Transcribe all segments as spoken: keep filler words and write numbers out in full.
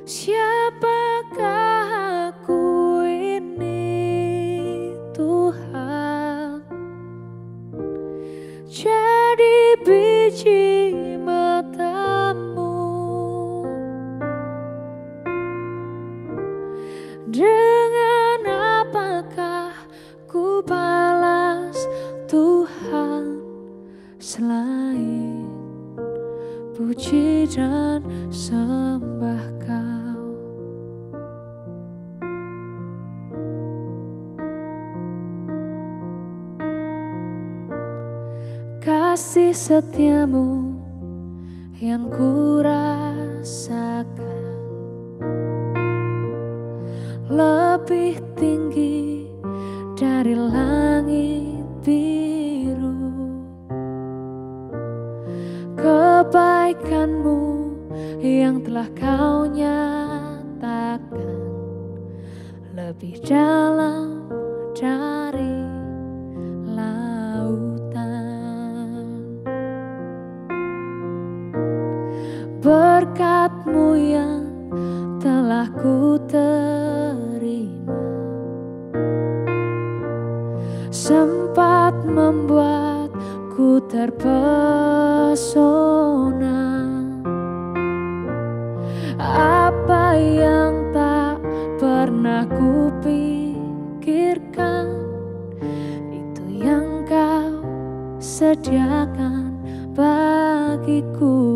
Siapakah aku ini Tuhan, jadi biji matamu. Dengan apakah ku balas Tuhan selain puji dan sembah Kau. Kasih setiamu yang ku rasakan lebih tinggi dari langit biru. Kebaikanmu yang telah Kau nyatakan lebih dalam dari lautan. Berkat-Mu yang telah ku terima sempat membuatku terpesona. Apa yang tak pernah ku pikirkan, itu yang Kau sediakan bagiku.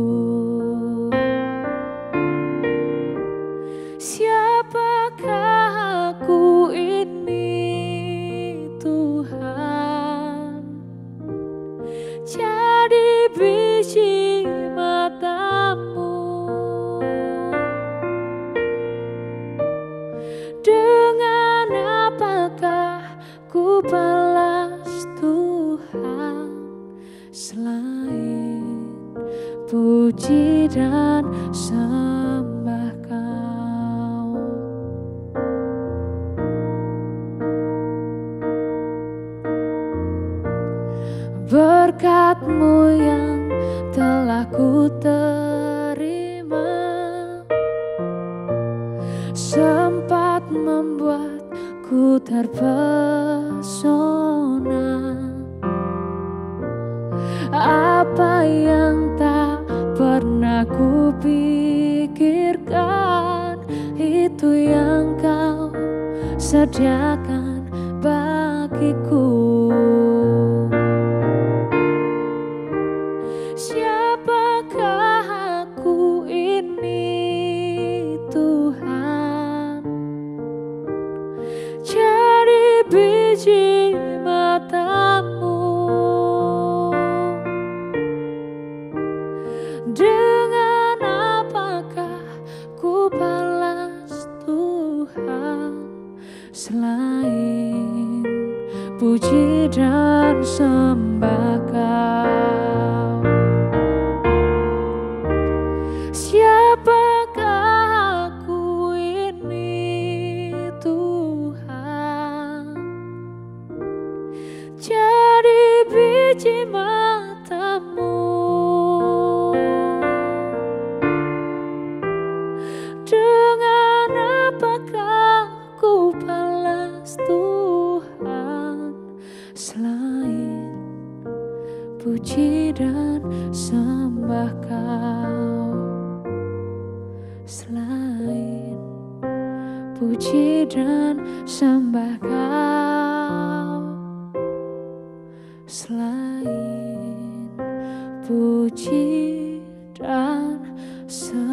Siapakah aku ini Tuhan, jadi biji matamu. Dengan apakah ku balas Tuhan selain puji dan sembah Kau. Berkat-Mu yang telah ku terima sempat membuatku terpesona. Apa yang tak pernah ku pikirkan, itu yang Kau sediakan bagiku. Siapakah aku ini Tuhan, jadi biji matamu. Dengan apakah ku balas Tuhan selain puji dan sembah Kau. Siapakah aku ini Tuhan, jadi biji matamu. Dengan apakah ku balas Tuhan selain puji dan sembah Kau. Selain puji dan sembah Kau, selain puji dan sembah